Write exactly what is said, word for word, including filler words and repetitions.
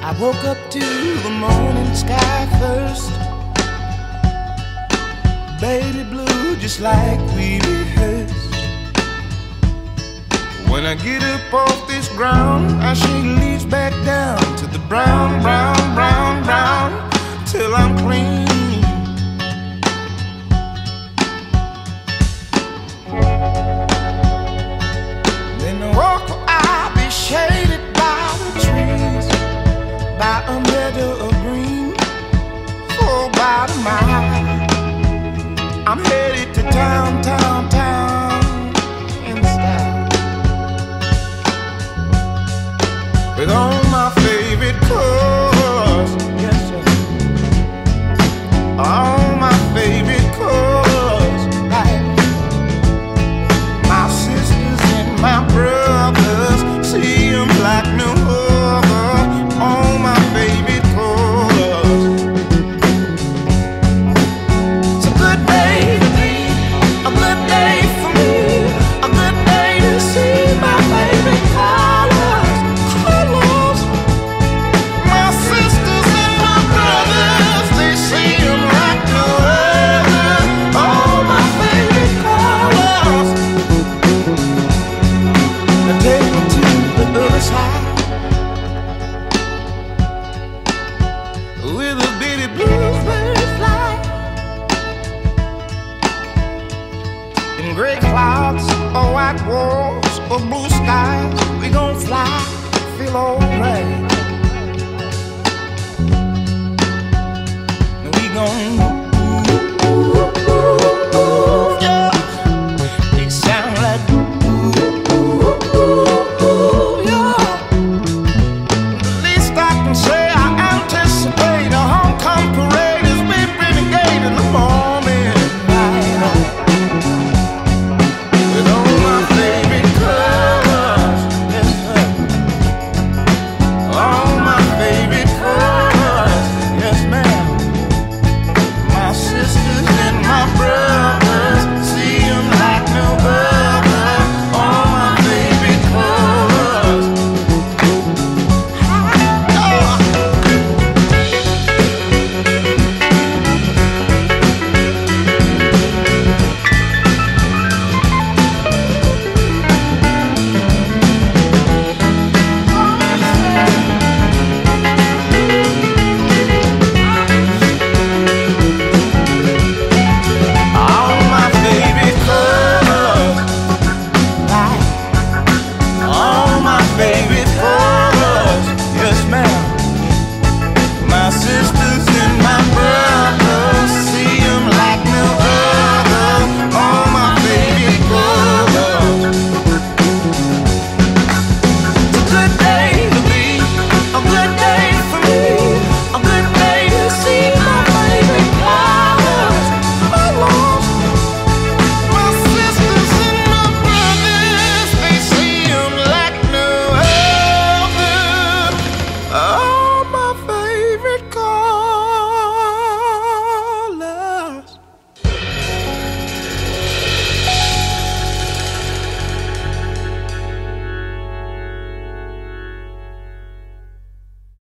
I woke up to the morning sky first, baby blue just like we rehearsed. When I get up off this ground, I shake leaves back down to the brown, brown, brown, brown, till I'm clean. Then the walk I'll be shaded by the trees, by a meadow of green, for about a mile. I'm headed to town, town, town in style, with all my favorite colors, yes sir, all my favorite colors, right. My sisters and my brothers, see them like no other, all my favorite colors. It's a good day to be, a good day for me, a good day to see my favorite colors, colors. My sisters and my brothers, they see them like no other, all my favorite colors. Now take me to the other side, with a bitty bluebird fly, in gray clouds or white walls or blue skies, we gon' fly, feel alright. We gon'